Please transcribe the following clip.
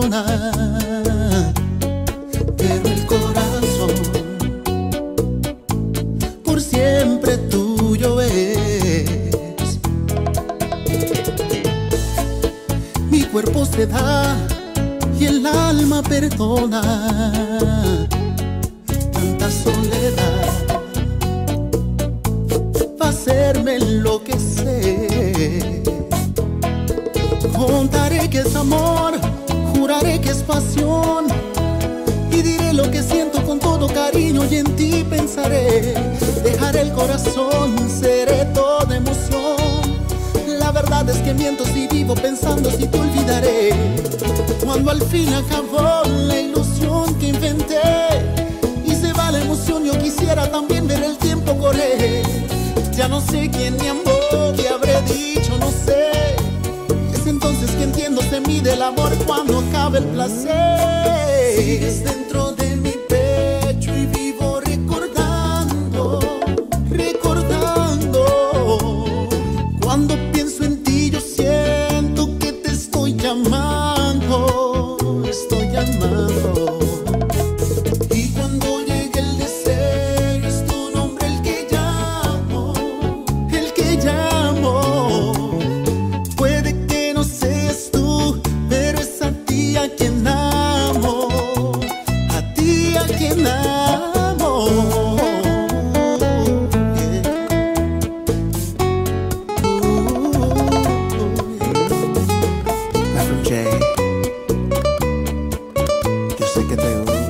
perdona, pero el corazón por siempre tuyo es. Mi cuerpo se da y el alma perdona tanta soledad, va a hacerme enloquecer. Contaré que es amor, juraré que es pasión, y diré lo que siento con todo cariño, y en ti pensaré. Dejaré el corazón, seré toda emoción. La verdad es que miento si vivo pensando si te olvidaré. Cuando al fin acabó la ilusión que inventé y se va la emoción, yo quisiera también ver el tiempo correr. Ya no sé quién me amó, qué habré dicho, no sé. Es entonces que entiendo, se mide el amor cuando acaba el placer. Sigues dentro de mi pecho y vivo recordando, recordando. Cuando pienso en ti yo siento que te estoy llamando, estoy llamando. Y cuando llegue el deseo es tu nombre el que llamo, el que llamo. Puede que no seas tú, pero es a ti a quien amo, a ti a quien amo. Afro J, yo sé que te gusta.